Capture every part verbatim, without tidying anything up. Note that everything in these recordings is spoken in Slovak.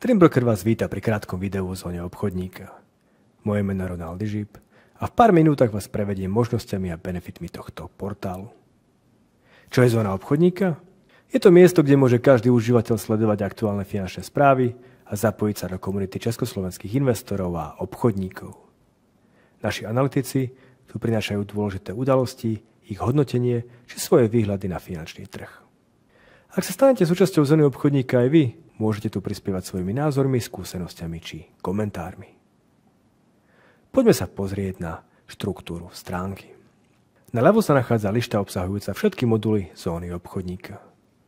Trimblker vás víta pri krátkom videu o zóne obchodníka. Moje meno je Ronald Žip a v pár minútach vás prevediem možnosťami a benefitmi tohto portálu. Čo je zóna obchodníka? Je to miesto, kde môže každý užívateľ sledovať aktuálne finančné správy a zapojiť sa do komunity československých investorov a obchodníkov. Naši analytici tu prinášajú dôležité udalosti, ich hodnotenie či svoje výhľady na finančný trh. Ak sa stanete súčasťou zóny obchodníka aj vy, môžete tu prispievať svojimi názormi, skúsenosťami či komentármi. Poďme sa pozrieť na štruktúru stránky. Naľavo sa nachádza lišta obsahujúca všetky moduly zóny obchodníka.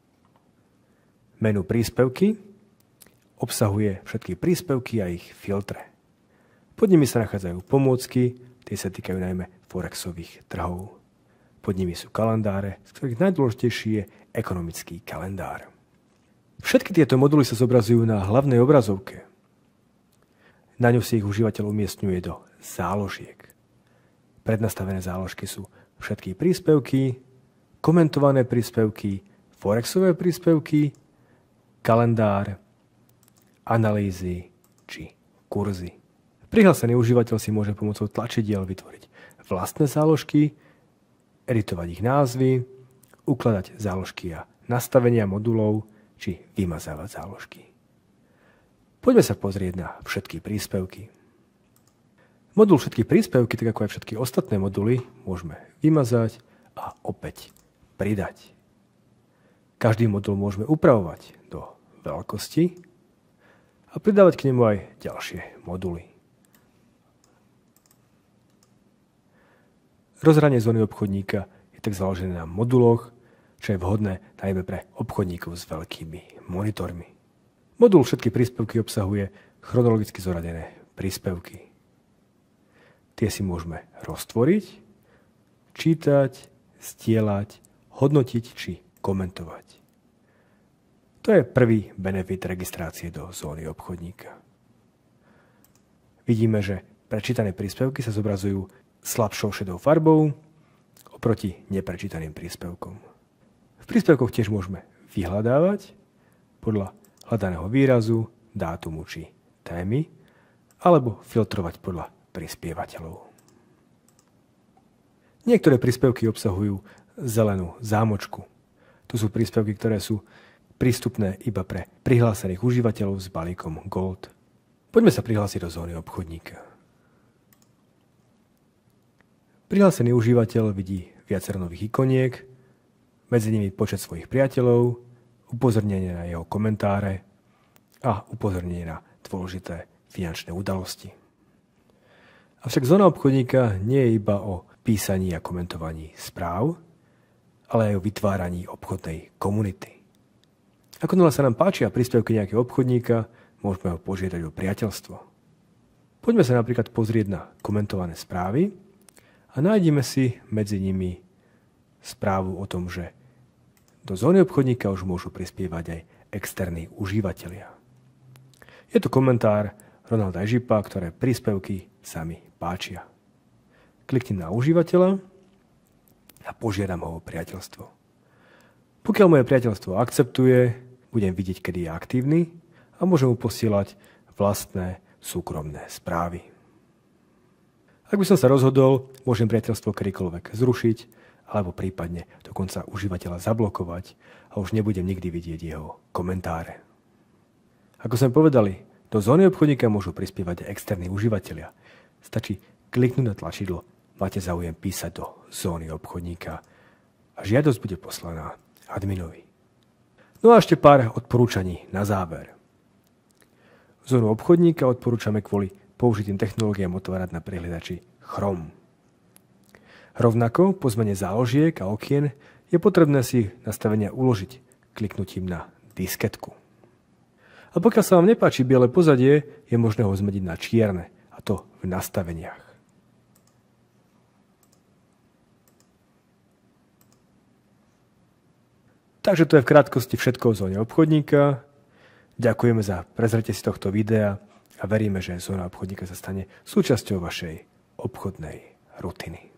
Menu príspevky obsahuje všetky príspevky a ich filtre. Pod nimi sa nachádzajú pomôcky, tie sa týkajú najmä forexových trhov. Pod nimi sú kalendáre, z ktorých najdôležitejší je ekonomický kalendár. Všetky tieto moduly sa zobrazujú na hlavnej obrazovke. Na ňu si ich užívateľ umiestňuje do záložiek. Prednastavené záložky sú všetky príspevky, komentované príspevky, forexové príspevky, kalendár, analýzy či kurzy. Prihlásený užívateľ si môže pomocou tlačidiel vytvoriť vlastné záložky, editovať ich názvy, ukladať záložky a nastavenia modulov či vymazávať záložky. Poďme sa pozrieť na všetky príspevky. Modul všetky príspevky, tak ako aj všetky ostatné moduly, môžeme vymazať a opäť pridať. Každý modul môžeme upravovať do veľkosti a pridávať k nemu aj ďalšie moduly. Rozhranie zóny obchodníka je tak založené na moduloch, čo je vhodné najmä pre obchodníkov s veľkými monitormi. Modul všetky príspevky obsahuje chronologicky zoradené príspevky. Tie si môžeme roztvoriť, čítať, zdieľať, hodnotiť či komentovať. To je prvý benefit registrácie do zóny obchodníka. Vidíme, že prečítané príspevky sa zobrazujú slabšou šedou farbou oproti neprečítaným príspevkom. V príspevkoch tiež môžeme vyhľadávať podľa hľadaného výrazu, dátumu či témy alebo filtrovať podľa prispievateľov. Niektoré príspevky obsahujú zelenú zámočku. Tu sú príspevky, ktoré sú prístupné iba pre prihlásených užívateľov s balíkom Gold. Poďme sa prihlásiť do zóny obchodníka. Prihlásený užívateľ vidí viacero nových ikoniek, medzi nimi počet svojich priateľov, upozornenie na jeho komentáre a upozornenie na dôležité finančné udalosti. Avšak zóna obchodníka nie je iba o písaní a komentovaní správ, ale aj o vytváraní obchodnej komunity. Ako sa nám páčia príspevky nejakého obchodníka, môžeme ho požiadať o priateľstvo. Poďme sa napríklad pozrieť na komentované správy a nájdeme si medzi nimi správu o tom, že do zóny obchodníka už môžu prispievať aj externí užívateľia. Je to komentár Ronalda Žipa, ktoré príspevky sa mi páčia. Kliknem na užívateľa a požiadam ho o priateľstvo. Pokiaľ moje priateľstvo akceptuje, budem vidieť, kedy je aktívny a môžem mu posielať vlastné súkromné správy. Ak by som sa rozhodol, môžem priateľstvo kedykoľvek zrušiť alebo prípadne dokonca užívateľa zablokovať a už nebudem nikdy vidieť jeho komentáre. Ako sme povedali, do zóny obchodníka môžu prispievať aj externí užívateľia. Stačí kliknúť na tlačidlo, máte záujem písať do zóny obchodníka a žiadosť bude poslaná adminovi. No a ešte pár odporúčaní na záver. Zónu obchodníka odporúčame kvôli použitým technológiám otvárať na prehliadači Chrome. Rovnako po zmene záložiek a okien je potrebné si nastavenia uložiť kliknutím na disketku. A pokiaľ sa vám nepáči biele pozadie, je možné ho zmeniť na čierne, a to v nastaveniach. Takže to je v krátkosti všetko o zóne obchodníka. Ďakujeme za prezretie si tohto videa a veríme, že zóna obchodníka sa stane súčasťou vašej obchodnej rutiny.